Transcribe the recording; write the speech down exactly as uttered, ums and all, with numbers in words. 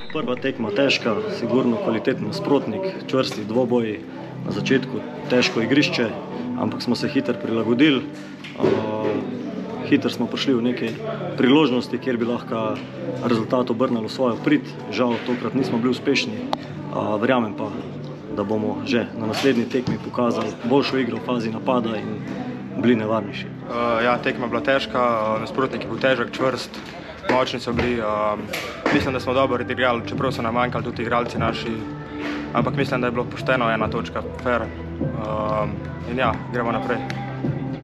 Prva tekma težka, sigurno kvaliteten nasprotnik, čvrsti dvoboji, na začetku težko igrišče, ampak smo se hitro prilagodili. Hitro smo prišli v neke priložnosti, kjer bi lahko rezultat obrnili v svojo prid. Žal, tokrat nismo bili uspešni, verjamem pa, da bomo že na naslednji tekmi pokazali boljšo igro v fazi napada in bili nevarnejši. Ja, tekma je bila težka, nasprotnik je bil težek, čvrst, močni so bili. Mislim, da smo dobro odigrali, čeprav so nam manjkali tudi igralci naši, ampak mislim, da je bilo pošteno ena točka, fair. In ja, gremo naprej.